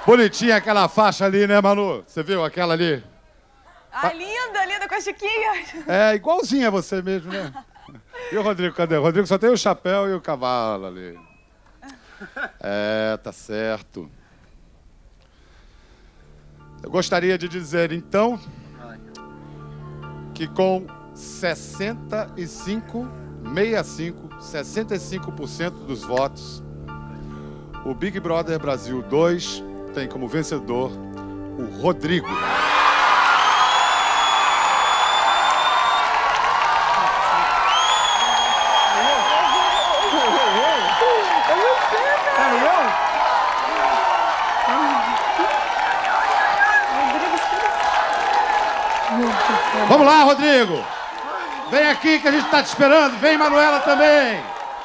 Bonitinha aquela faixa ali, né, Manu? Você viu aquela ali? Ah, linda, linda, com as chiquinhas. É, igualzinha a você mesmo, né? E o Rodrigo, cadê? O Rodrigo só tem o chapéu e o cavalo ali. É, tá certo. Eu gostaria de dizer, então, que com 65% dos votos, o Big Brother Brasil 2 tem como vencedor o Rodrigo. Vamos lá, Rodrigo. Vem aqui que a gente tá te esperando. Vem, Manuela, também.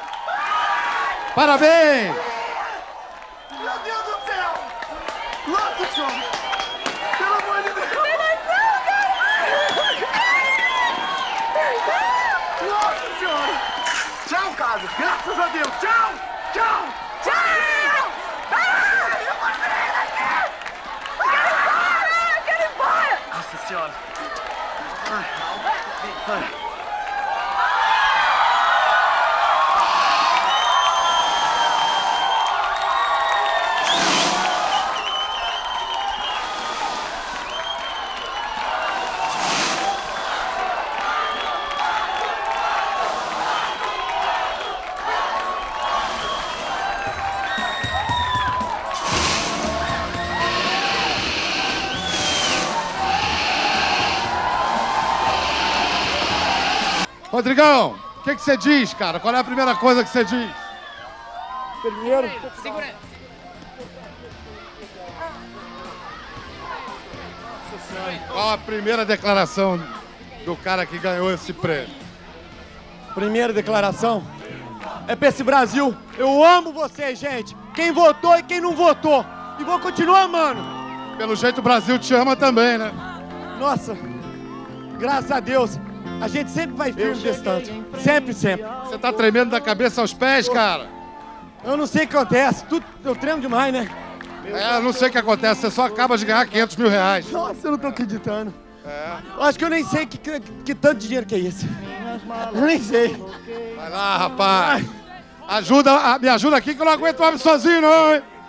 Parabéns. Meu Deus do céu! Nossa senhora! Pelo amor de Deus! Nossa senhora! Tchau, casa! Graças a Deus! Tchau! Tchau! Tchau! Ai, eu vou sair daqui! Eu quero ir embora! Nossa senhora! Ai. Ai. Rodrigão, o que você diz, cara? Qual é a primeira coisa que você diz? Primeiro... Segura. Qual a primeira declaração do cara que ganhou esse prêmio? Primeira declaração é pra esse Brasil. Eu amo vocês, gente. Quem votou e quem não votou. E vou continuar amando. Pelo jeito o Brasil te ama também, né? Nossa, graças a Deus. A gente sempre vai firme desse tanto. Sempre, sempre. Você tá tremendo da cabeça aos pés, cara? Eu não sei o que acontece. Eu tremo demais, né? É, eu não sei o que acontece. Você só acaba de ganhar 500 mil reais. Nossa, eu não tô acreditando. É. Eu acho que eu nem sei que tanto dinheiro que é isso. Eu nem sei. Vai lá, rapaz. Me ajuda aqui que eu não aguento mais sozinho, não, hein?